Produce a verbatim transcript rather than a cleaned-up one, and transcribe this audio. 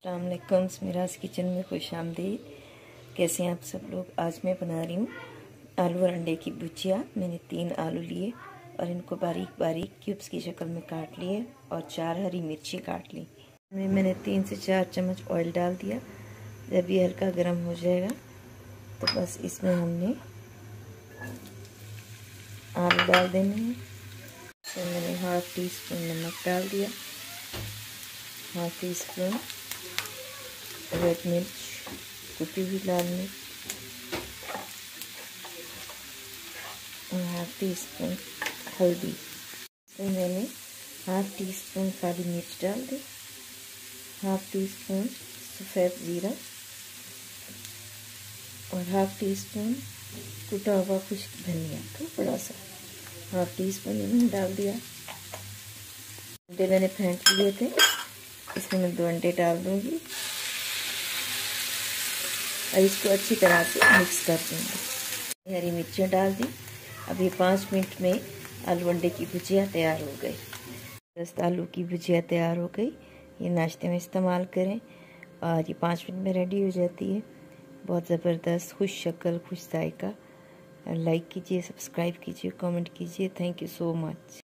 अस्सलाम वालेकुम, मिराज किचन में खुश आमदीद। कैसे हैं आप सब लोग। आज मैं बना रही हूँ आलू और अंडे की भुजिया। मैंने तीन आलू लिए और इनको बारीक बारीक क्यूब्स की शक्ल में काट लिए और चार हरी मिर्ची काट ली। मैंने तीन से चार चम्मच ऑयल डाल दिया। जब ये हल्का गर्म हो जाएगा तो बस इसमें हमने आलू डाल देने हैं। तो मैंने हाफ टी स्पून नमक डाल दिया, हाफ टी स्पून रेड मिर्च, कुटी हुई लाल मिर्च और हाफ टी स्पून हल्दी। तो मैंने हाफ टी स्पून काली मिर्च डाल दी, हाफ टी स्पून सफ़ेद ज़ीरा और हाफ टी स्पून कुटा हुआ खुश्क धनिया थोड़ा सा, हाफ टी स्पून मैंने डाल दिया। अंडे मैंने फेंट लिए थे, इसमें मैं दो अंडे डाल दूँगी और इसको अच्छी तरह से मिक्स कर दूँगी। हरी मिर्चियाँ डाल दी। अब ये पाँच मिनट में आलू अंडे की भुजिया तैयार हो गई। दस आलू की भुजिया तैयार हो गई। ये नाश्ते में इस्तेमाल करें और ये पाँच मिनट में रेडी हो जाती है। बहुत ज़बरदस्त, खुश शक्ल, खुश जायका। लाइक कीजिए, सब्सक्राइब कीजिए, कमेंट कीजिए। Thank you so much.